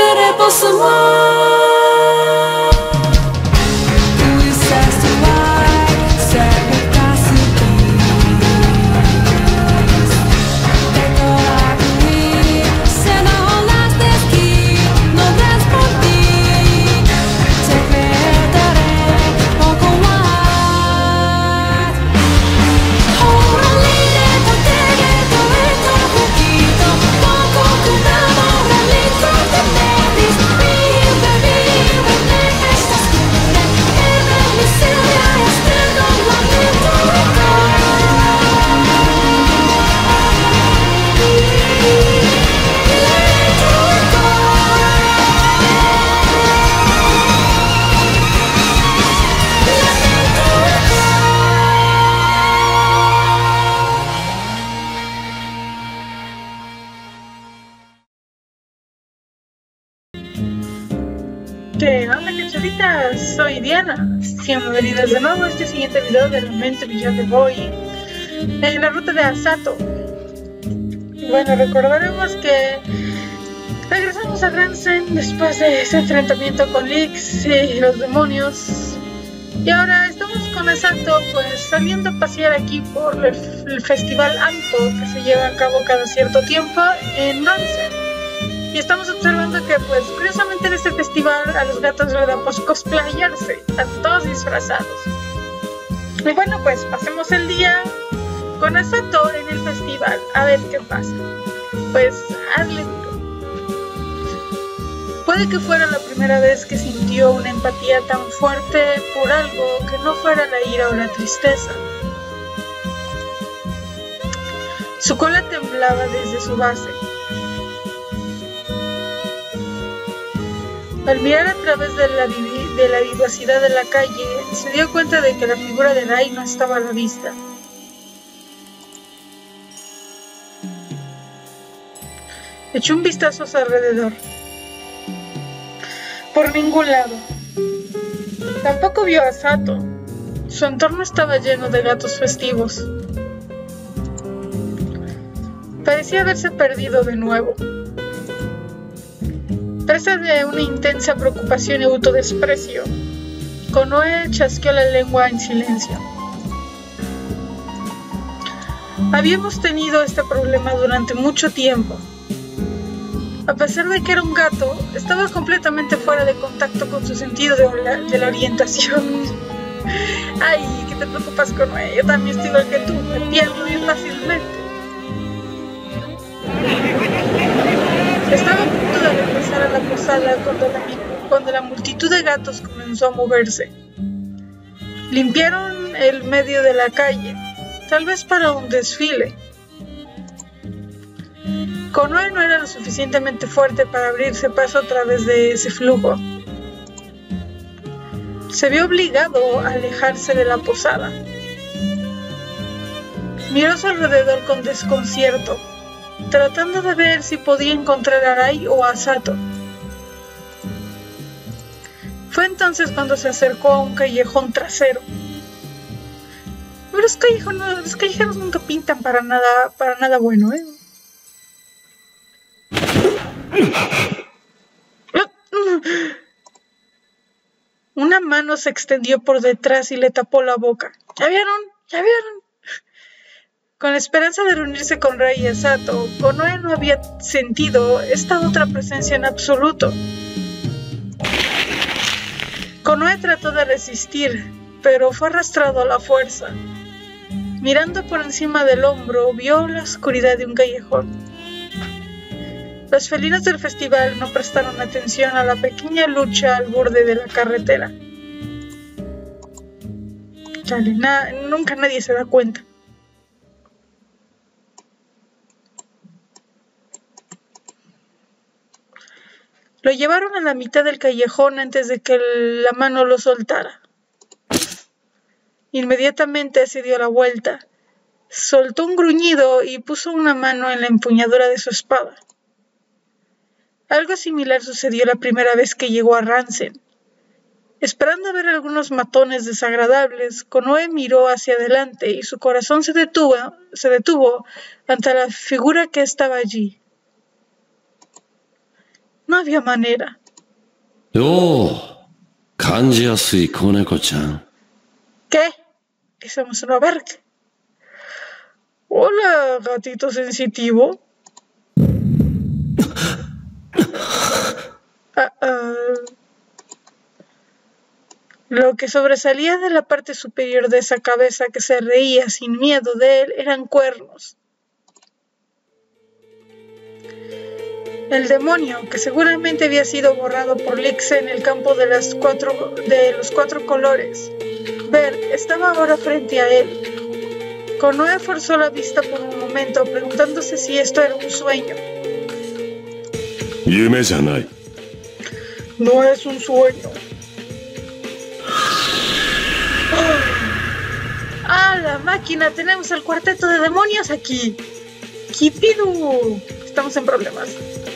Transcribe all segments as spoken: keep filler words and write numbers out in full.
Que hola cachorritas, soy Diana. Bienvenidos de nuevo a este siguiente video de Lamento Beyond the Void en la ruta de Asato. Bueno, recordaremos que regresamos a Ransen después de ese enfrentamiento con Lix y los demonios. Y ahora estamos con Asato, pues saliendo a pasear aquí por el, el festival Anto que se lleva a cabo cada cierto tiempo en Ransen. Y estamos observando que, pues, curiosamente en este festival a los gatos les da pues cosplayarse, están todos disfrazados. Y bueno, pues pasemos el día con Asato en el festival, a ver qué pasa. Pues, hazle duro. Puede que fuera la primera vez que sintió una empatía tan fuerte por algo que no fuera la ira o la tristeza. Su cola temblaba desde su base. Al mirar a través de la, de la vivacidad de la calle, se dio cuenta de que la figura de Rai no estaba a la vista. Echó un vistazo a su alrededor. Por ningún lado. Tampoco vio a Sato. Su entorno estaba lleno de gatos festivos. Parecía haberse perdido de nuevo. Presa de una intensa preocupación y autodesprecio, Konoe chasqueó la lengua en silencio. Habíamos tenido este problema durante mucho tiempo. A pesar de que era un gato, estaba completamente fuera de contacto con su sentido de, la, de la orientación. Ay, ¿qué te preocupas, Konoe? Yo también estoy igual que tú, me pierdo bien fácilmente. Estaba a punto de regresar a la posada cuando la, cuando la multitud de gatos comenzó a moverse. Limpiaron el medio de la calle, tal vez para un desfile. Konoe no era lo suficientemente fuerte para abrirse paso a través de ese flujo. Se vio obligado a alejarse de la posada. Miró a su alrededor con desconcierto, tratando de ver si podía encontrar a Rai o a Sato. Fue entonces cuando se acercó a un callejón trasero. Los callejones, los callejeros nunca pintan para nada, para nada bueno, ¿eh? Una mano se extendió por detrás y le tapó la boca. ¿Ya vieron? ¿Ya vieron? Con la esperanza de reunirse con Rai y Asato, Konoe no había sentido esta otra presencia en absoluto. Konoe trató de resistir, pero fue arrastrado a la fuerza. Mirando por encima del hombro, vio la oscuridad de un callejón. Los felinos del festival no prestaron atención a la pequeña lucha al borde de la carretera. Chale, na- nunca nadie se da cuenta. Lo llevaron a la mitad del callejón antes de que la mano lo soltara. Inmediatamente se dio la vuelta, soltó un gruñido y puso una mano en la empuñadura de su espada. Algo similar sucedió la primera vez que llegó a Ransen. Esperando ver algunos matones desagradables, Konoe miró hacia adelante y su corazón se detuvo, se detuvo ante la figura que estaba allí. No había manera. Oh, kanji yasui Koneko-chan. ¿Qué? ¿Que somos una barca? Hola, gatito sensitivo. Ah, ah. Lo que sobresalía de la parte superior de esa cabeza que se reía sin miedo de él eran cuernos. El demonio, que seguramente había sido borrado por Lix en el campo de, las cuatro, de los cuatro colores. Bert estaba ahora frente a él. Konoe forzó la vista por un momento, preguntándose si esto era un sueño. No es un sueño. ¡Ah, la máquina! Tenemos al cuarteto de demonios aquí. ¡Kipidu! Estamos en problemas.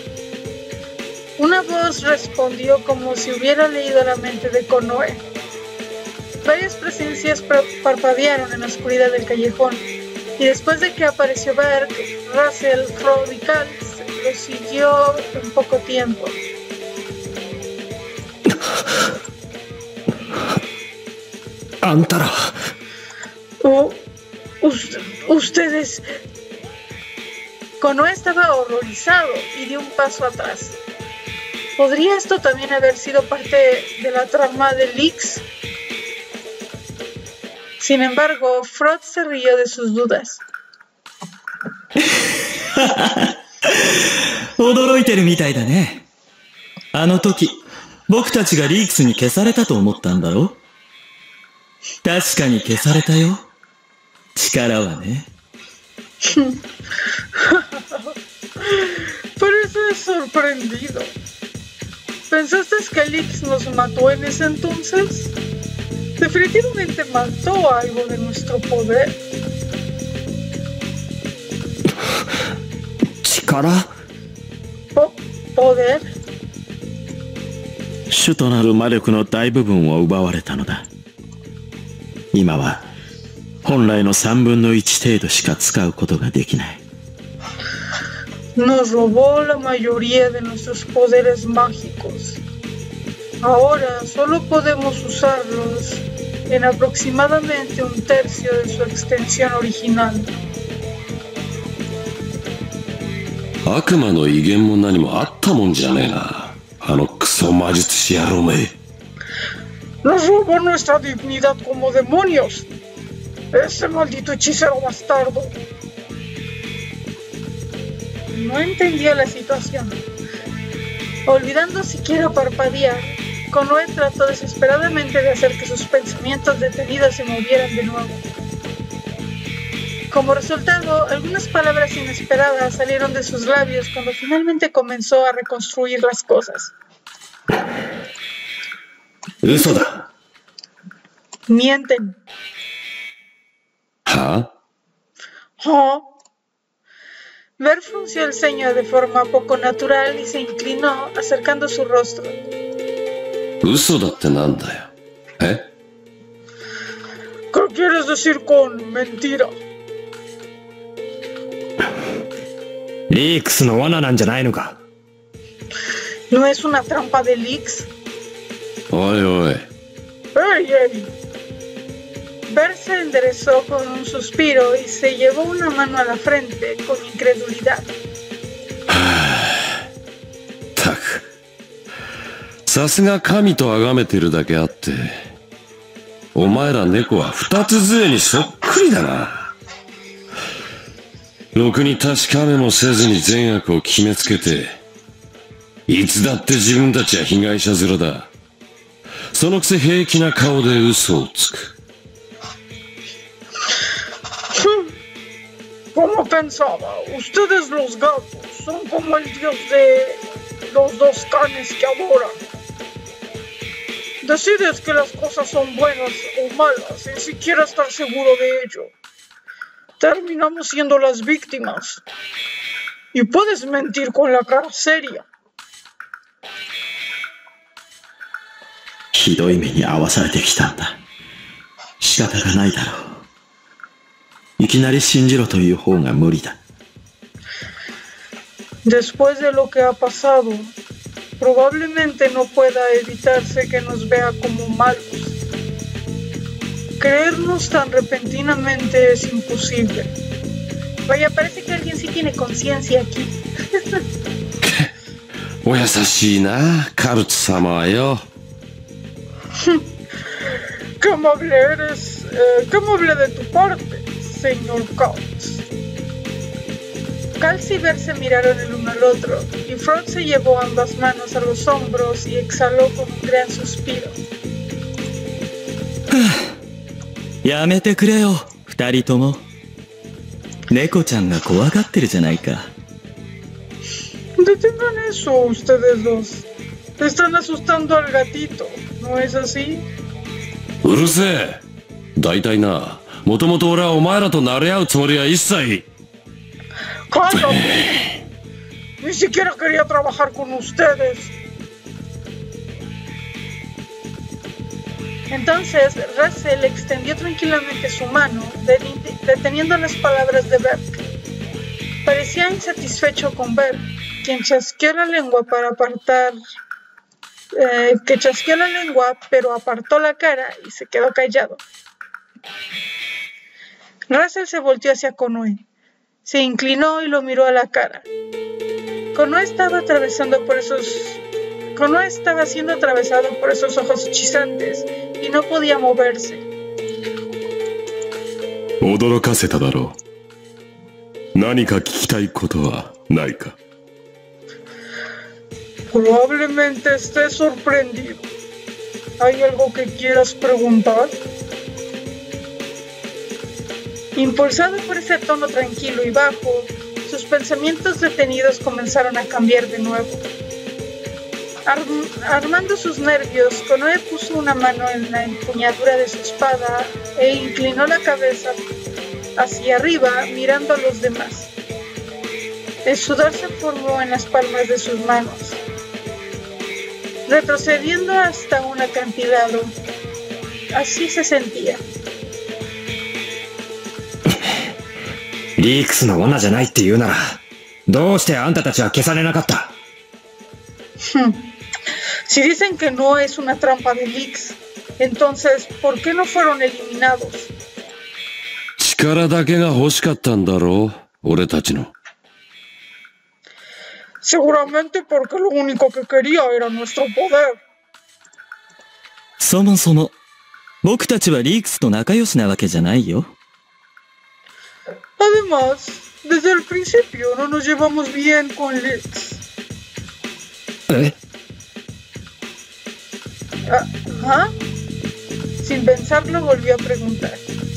Una voz respondió como si hubiera leído la mente de Konoe. Varias presencias parpadearon en la oscuridad del callejón, y después de que apareció Berg, Russell, Frog y Cal lo siguió en poco tiempo. Antara. Oh, usted, ustedes... Konoe estaba horrorizado y dio un paso atrás. ¿Podría esto también haber sido parte de la trama de Lix? Sin embargo, Frog se rió de sus dudas. 驚いてるみたいだね。あの時、僕たちがリークスに消されたと思ったんだろ？確かに消されたよ。力はね。 Parece sorprendido. ¿Pensaste que Lix nos mató en ese entonces? Definitivamente mató algo de nuestro poder. ¿Chikara? Po ¿Poder? 主となる魔力の大部分を奪われたのだ。今は本来の三分の一程度しか使うことができない。 Nos robó la mayoría de nuestros poderes mágicos. Ahora solo podemos usarlos en aproximadamente un tercio de su extensión original. 悪魔の威厳も何もあったもんじゃねえな。あのクソ魔術師野郎め。 Nos robó nuestra dignidad como demonios. Ese maldito hechicero bastardo. No entendía la situación. Olvidando siquiera parpadear, Konoe trató desesperadamente de hacer que sus pensamientos detenidos se movieran de nuevo. Como resultado, algunas palabras inesperadas salieron de sus labios cuando finalmente comenzó a reconstruir las cosas. ¡Usoda! Mienten. ¿Ah? ¿Ah? Ver frunció el ceño de forma poco natural y se inclinó, acercando su rostro. ¿Usodaってなんだよ? ¿Eh? ¿Qué quieres decir con mentira? リークスの罠なんじゃないのか? ¿No es una trampa de Lix? おいおい。 ¡Ey, ey! Bert se enderezó con un suspiro y se llevó una mano a la frente con incredulidad. たく。さすが神と崇めてるだけあって、お前ら猫は二つ杖にそっくりだな。ろくに確かめもせずに善悪を決めつけて、いつだって自分たちは被害者面だ。そのくせ平気な顔で嘘をつく。 Como pensaba, ustedes los gatos son como el dios de los dos canes que adoran. Decides que las cosas son buenas o malas sin siquiera estar seguro de ello. Terminamos siendo las víctimas. Y puedes mentir con la cara seria. ひどい目に遭わされてきたんだ。仕方がないだろう。いきなり信じろという方が無理だ。 Después de lo que ha pasado, probablemente no pueda evitarse que nos vea como malos. Creernos tan repentinamente es imposible. Vaya, parece que alguien sí tiene conciencia aquí. お優しいな、カルツ様はよ。 Qué amable eres, eh, qué amable de tu parte, señor Cautz. Calz y Ver se miraron el uno al otro, y Frog se llevó ambas manos a los hombros y exhaló con un gran suspiro. やめてくれよ、二人とも。猫ちゃんが怖がってるじゃないか。 Detengan eso, ustedes dos. Están asustando al gatito, ¿no es así? うるせえ。大体な、もともと俺はお前らと馴れ合うつもりは一切。 ¡Cállate! Ni siquiera quería trabajar con ustedes. Entonces, Russell extendió tranquilamente su mano, deteniendo las palabras de Berk. Parecía insatisfecho con Berk, quien chasqueó la lengua para apartar... Eh, que chasqueó la lengua, pero apartó la cara y se quedó callado. Russell se volteó hacia Konoe. Se inclinó y lo miró a la cara. Konoe estaba atravesando por esos... Konoe estaba siendo atravesado por esos ojos hechizantes y no podía moverse. 驚かせただろう。何か聞きたいことはないか。 Probablemente estés sorprendido. ¿Hay algo que quieras preguntar? Impulsado por ese tono tranquilo y bajo, sus pensamientos detenidos comenzaron a cambiar de nuevo. Arm armando sus nervios, Konoe puso una mano en la empuñadura de su espada e inclinó la cabeza hacia arriba, mirando a los demás. El sudor se formó en las palmas de sus manos. Retrocediendo hasta un acantilado, así se sentía. リークスの罠じゃないって言うなら、どうしてあんたたちは消されなかった？ Si dicen que no es una trampa de Leaks, entonces, ¿por qué no fueron eliminados? 力だけが欲しかったんだろう、俺たちの。 Seguramente porque lo único que quería era nuestro poder. そもそも、僕たちはリークスと仲良しなわけじゃないよ。 Además, desde el principio no nos llevamos bien con Leaks. ¿Eh? Ah, ¿ah? Sin pensarlo volvió a preguntar.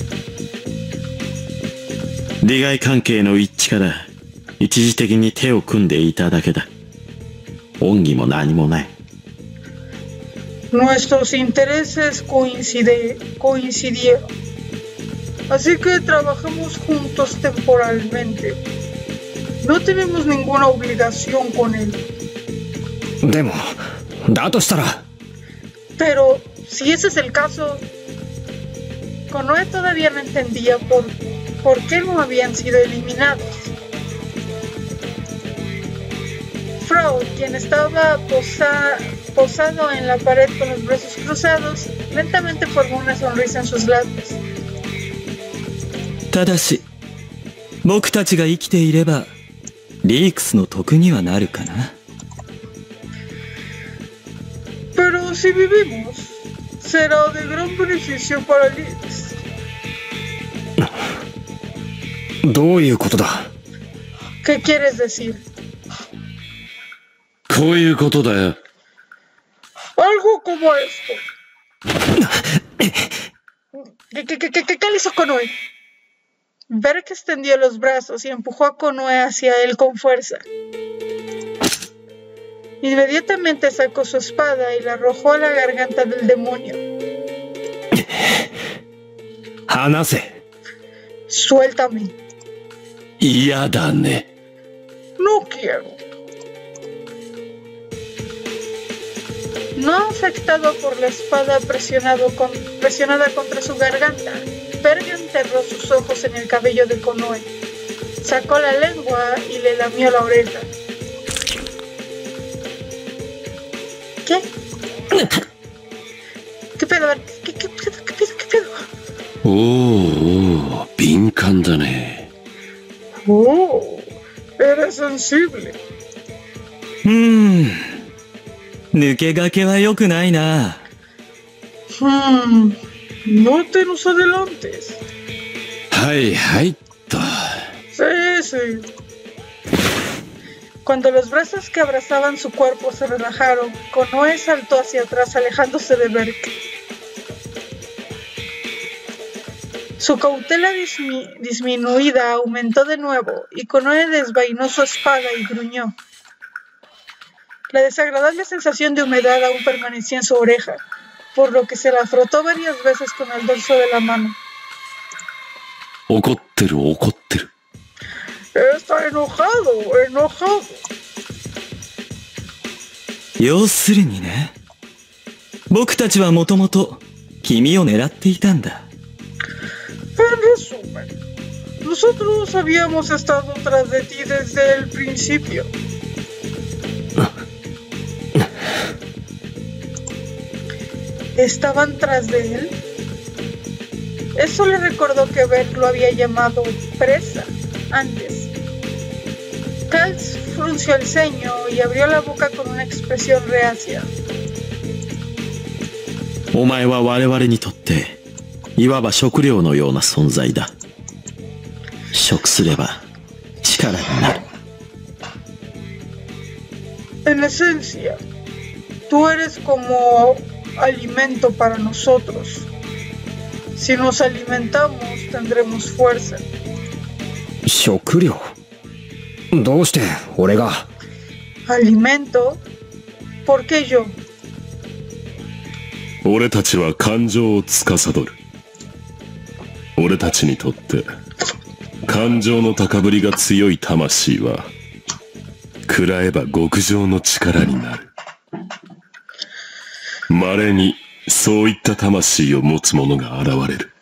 利害関係の一致から一時的に手を組んでいただけだ。恩義も何もない。 Nuestros intereses coincide, coincidieron. Así que trabajamos juntos temporalmente. No tenemos ninguna obligación con él. でも、だとしたら。 Pero, si ese es el caso, Konoe todavía no entendía por, por qué no habían sido eliminados. Frog, quien estaba posa, posado en la pared con los brazos cruzados, lentamente formó una sonrisa en sus labios. ただし、僕たちが生きていれば、リークスの得にはなるかな。 Pero si vivimos, será de gran beneficio para Leaks. どういうことだ？ ¿Qué quieres decir? こういうことだよ。 Algo como esto. ¿Qué, qué, qué, qué, qué le hizo Konoe? Berk extendió los brazos y empujó a Konoe hacia él con fuerza. Inmediatamente sacó su espada y la arrojó a la garganta del demonio. 離せ。 Suéltame. 嫌だね。 No quiero. No afectado por la espada presionado con, presionada contra su garganta, Berg enterró sus ojos en el cabello de Konoe. Sacó la lengua y le lamió la oreja. ¿Qué? ¿Qué pedo? ¿Qué, qué pedo? ¿Qué pedo? ¿Qué pedo? おーおー、敏感だね。 Oh, eres sensible. うーん。抜け駆けは良くないな。 Hmm, no te nos adelantes. はいはいっと。 Sí, sí. Cuando los brazos que abrazaban su cuerpo se relajaron, Konoe saltó hacia atrás alejándose de Berk. Su cautela dismi disminuida aumentó de nuevo y Konoe desvainó su espada y gruñó. La desagradable sensación de humedad aún permanecía en su oreja, por lo que se la frotó varias veces con el dorso de la mano. 怒ってる怒ってる。 Está enojado, enojado. 要するにね、僕たちはもともと君を狙っていたんだ。 En resumen, nosotros habíamos estado tras de ti desde el principio. ¿Estaban tras de él? Eso le recordó que Berk lo había llamado presa antes. Kals frunció el ceño y abrió la boca con una expresión reacia. お前は我々にとっていわば食料のような存在だ。食すれば力になる。 En esencia, tú eres como alimento para nosotros. Si nos alimentamos, tendremos fuerza. 食料？どうして俺が？ ¿Alimento? ¿Por qué yo? 俺たちは感情を司る。俺たちにとって感情の高ぶりが強い魂は食らえば極上の力になる。稀にそういった魂を持つ者が現れる。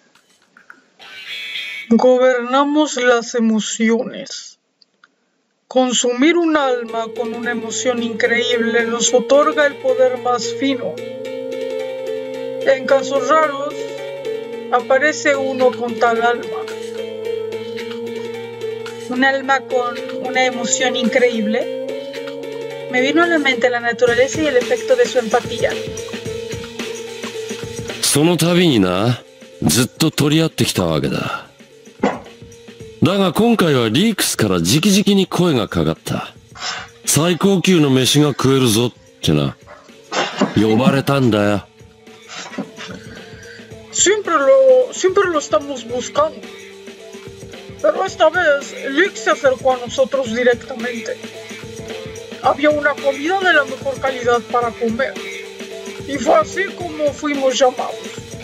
Gobernamos las emociones. Consumir un alma con una emoción increíble nos otorga el poder más fino. En casos raros, aparece uno con tal alma. ¿Un alma con una emoción increíble? Me vino a la mente la naturaleza y el efecto de su empatía. その度にな、ずっと取り合ってきたわけだ。だが今回はリークスから直々に声がかかった。最高級の飯が食えるぞってな。呼ばれたんだよ。 Siempre lo, siempre lo estamos buscando. Pero esta vez, Lick se acercó a nosotros directamente. Había una comida de la mejor calidad para comer. Y fue así como fuimos llamados.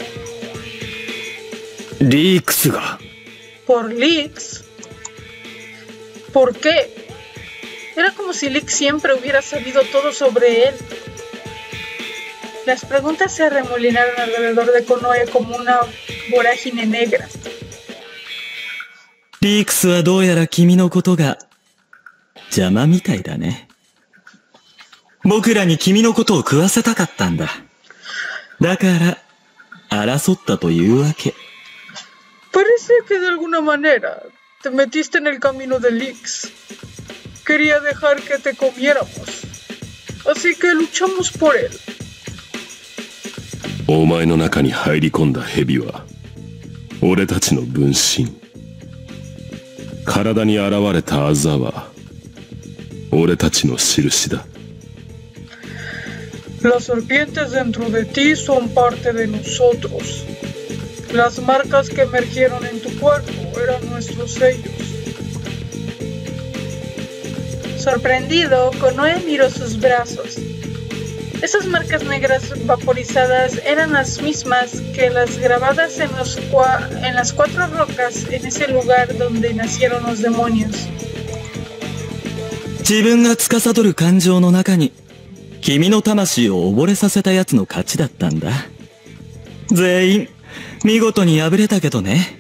リークスが？ ¿Por Lix? ¿Por qué? Era como si Lix siempre hubiera sabido todo sobre él. Las preguntas se arremolinaron alrededor de Konoe como una vorágine negra. リークスはどうやら君のことが邪魔みたいだね。僕らに君のことを食わせたかったんだ。だから争ったというわけ。 Parece que de alguna manera te metiste en el camino de Lix. Quería dejar que te comiéramos. Así que luchamos por él. お前の中に入り込んだ蛇は俺たちの分身。体に現れたあざは俺たちの印だ。 Las serpientes dentro de ti son parte de nosotros. Las marcas que emergieron en tu cuerpo eran nuestros sellos. Sorprendido, Konoe miró sus brazos. Esas marcas negras vaporizadas eran las mismas que las grabadas en, los cua en las cuatro rocas en ese lugar donde nacieron los demonios. 自分が司る感情の中に君の魂を溺れさせた奴の勝ちだったんだ。全員見事に敗れたけどね。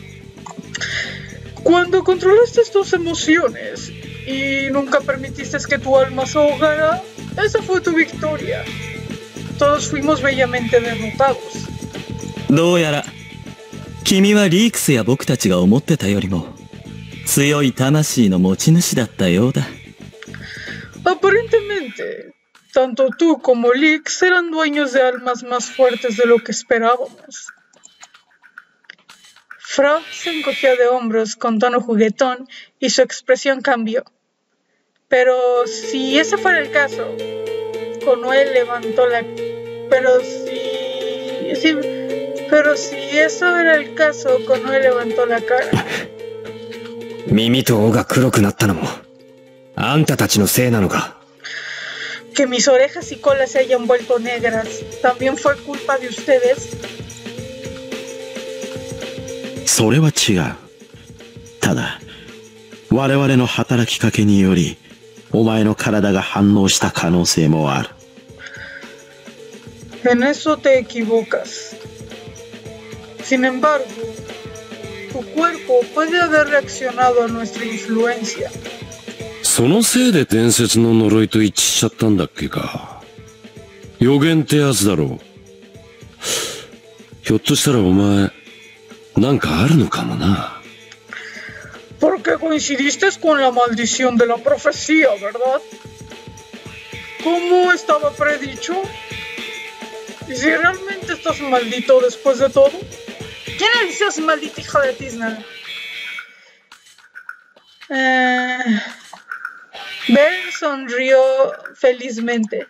Cuando controlaste tus emociones y nunca permitiste que tu alma se ahogara, Esa fue tu victoria. Todos fuimos bellamente derrotados. どうやら君はリークスや僕たちが思ってたよりも強い魂の持ち主だったようだ。 Aparentemente, tanto tú como Lix eran dueños de almas más fuertes de lo que esperábamos. Frog se encogió de hombros con tono juguetón y su expresión cambió. Pero si ese fuera el caso, Konoe levantó la... Pero si... si... Pero si eso era el caso, Konoe levantó la cara. 耳と尾が黒くなったのも、あんたたちのせいなのか。 Que mis orejas y colas se hayan vuelto negras, ¿también fue culpa de ustedes? それは違う。ただ、我々の働きかけにより、お前の体が反応した可能性もある。 En eso te equivocas. Sin embargo, tu cuerpo puede haber reaccionado a nuestra influencia. そのせいで伝説の呪いと一致しちゃったんだっけか。予言ってやつだろう。ひょっとしたらお前、なんかあるのかもな。 Porque coincidiste con la maldición de la profecía, ¿verdad? ¿Cómo estaba predicho? ¿Y si realmente estás maldito después de todo? ¿Quién le dice ese maldito hijo de Tisna? Eh... Ben sonrió felizmente.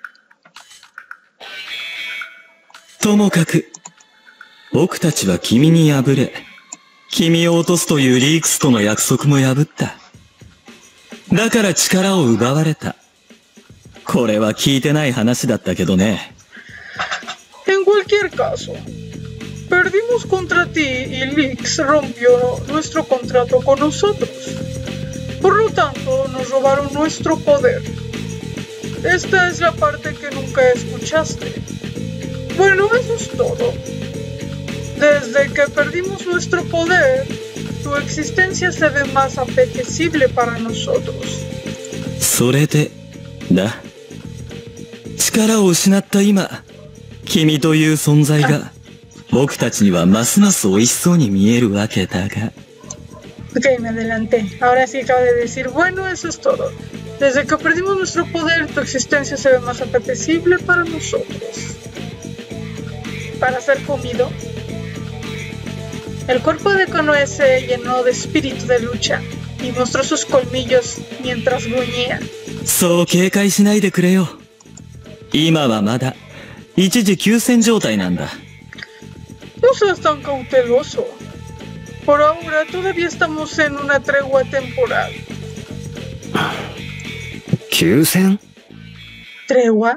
ともかく僕たちは君に敗れ君を落とすというリークスとの約束も破った。だから力を奪われた。これは聞いてない話だったけどね。 En cualquier caso, perdimos contra ti y Lix rompió nuestro contrato con nosotros. Por lo tanto, nos robaron nuestro poder. Esta es la parte que nunca escuchaste. Bueno, eso es todo. Desde que perdimos nuestro poder, tu existencia se ve más apetecible para nosotros. それでだ。力を失った今、君という存在が僕たちにはますます美味しそうに見えるわけだが。 Ok, me adelanté. Ahora sí acabo de decir, bueno, eso es todo. Desde que perdimos nuestro poder, tu existencia se ve más apetecible para nosotros. Para ser comido. El cuerpo de Konoe se llenó de espíritu de lucha y mostró sus colmillos mientras gruñía. そう警戒しないでくれよ。今はまだ一時休戦状態なんだ。 No seas tan cauteloso. Por ahora todavía estamos en una tregua temporal. 休戦？ ¿Tregua?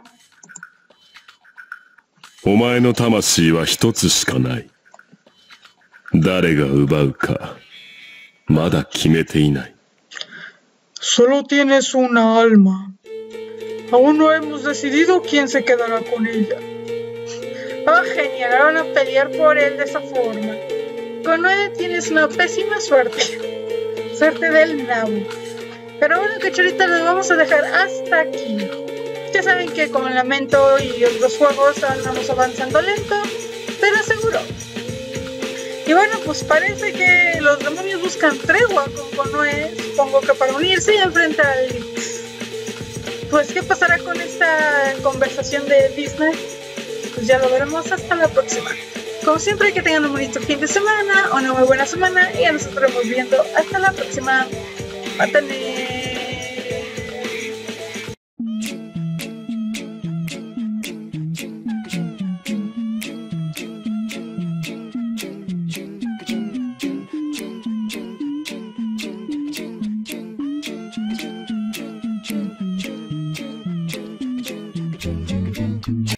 お前の魂は一つしかない。誰が奪うか、まだ決めていない。 Solo tienes una alma. Aún no hemos decidido quién se quedará con ella. Oh, genial, ahora van a pelear por él de esa forma. Konoe, tienes una pésima suerte. Suerte del nabo. Pero bueno, cachorritos, los vamos a dejar hasta aquí. Ya saben que con el lamento y otros juegos andamos avanzando lento, pero seguro. Y bueno, pues parece que los demonios buscan tregua con Konoe, supongo que para unirse y enfrentar a Lix. Pues, ¿qué pasará con esta conversación de Disney? Pues ya lo veremos hasta la próxima. Como siempre, que tengan un bonito fin de semana, una muy buena semana, y ya nos estaremos viendo hasta la próxima. Mátane.